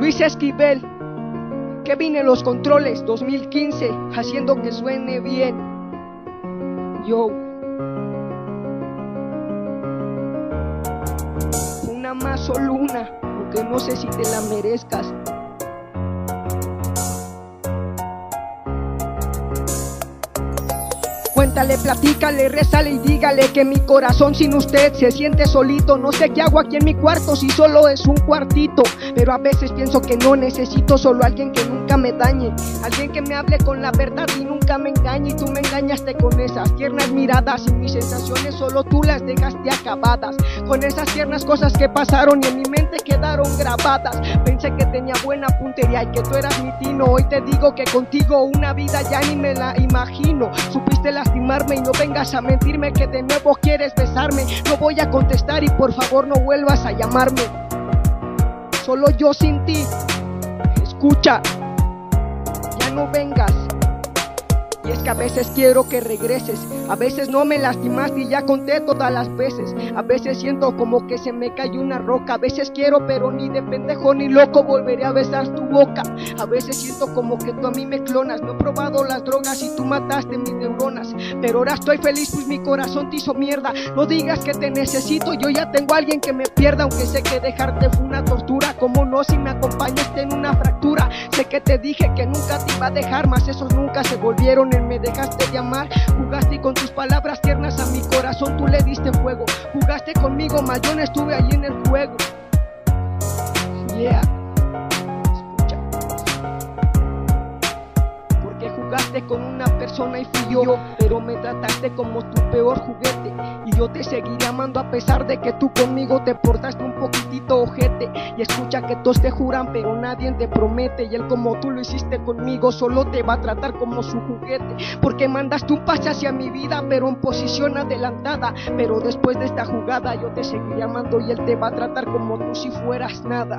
Luis Esquivel, Kevin en los controles, 2015, haciendo que suene bien. Yo. Una más, solo una, aunque no sé si te la merezcas. Cuéntale, platícale, rézale y dígale que mi corazón sin usted se siente solito. No sé qué hago aquí en mi cuarto si solo es un cuartito, pero a veces pienso que no necesito solo alguien que nunca me dañe, alguien que me hable con la verdad y nunca me engañe. Y tú me engañaste con esas tiernas miradas y mis sensaciones solo tú las dejaste acabadas, con esas tiernas cosas que pasaron y en mi mente quedaron grabadas. Pensé que tenía buena puntería y que tú eras mi tino. Hoy te digo que contigo una vida ya ni me la imagino. Supiste lastimarme y no vengas a mentirme que de nuevo quieres besarme. No voy a contestar y por favor no vuelvas a llamarme. Solo yo sin ti. Escucha, ya no vengas. Y es que a veces quiero que regreses, a veces no me lastimaste y ya conté todas las veces. A veces siento como que se me cayó una roca, a veces quiero pero ni de pendejo ni loco volveré a besar tu boca. A veces siento como que tú a mí me clonas, no he probado las drogas y tú mataste mis neuronas, pero ahora estoy feliz pues mi corazón te hizo mierda. No digas que te necesito, yo ya tengo a alguien que me pierda, aunque sé que dejarte fue una tortura. Como no si me acompañaste en una fractura, sé que te dije que nunca te iba a dejar, mas esos nunca se volvieron. Me dejaste de amar, jugaste y con tus palabras tiernas a mi corazón tú le diste fuego. Jugaste conmigo, mas yo no estuve allí en el juego. Yeah. Escucha. Porque jugaste con una persona y fui yo, pero me trataste como tu peor juguete. Y yo te seguiré amando a pesar de que tú conmigo te portaste un poquitito ojete. Y escucha que todos te juran pero nadie te promete, y él como tú lo hiciste conmigo solo te va a tratar como su juguete. Porque mandaste un pase hacia mi vida pero en posición adelantada, pero después de esta jugada yo te seguiré amando y él te va a tratar como tú si fueras nada.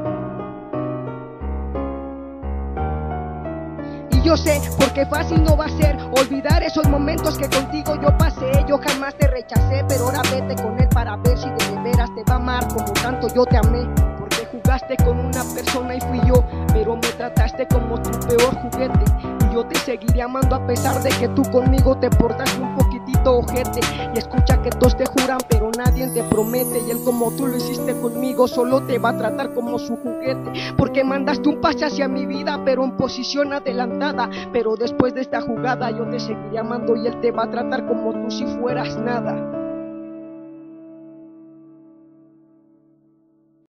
Yo sé, porque fácil no va a ser olvidar esos momentos que contigo yo pasé. Yo jamás te rechacé, pero ahora vete con él para ver si de veras te va a amar como tanto yo te amé. Porque jugaste con una persona y fui yo, pero me trataste como tu peor juguete. Y yo te seguiré amando a pesar de que tú conmigo te portaste un poquitito ojete. Y escucha que todos te juran pero nadie te promete, y él como tú lo hiciste conmigo solo te va a tratar como su juguete. Porque mandaste un pase hacia mi vida pero en posición adelantada, pero después de esta jugada yo te seguiré amando y él te va a tratar como tú si fueras nada.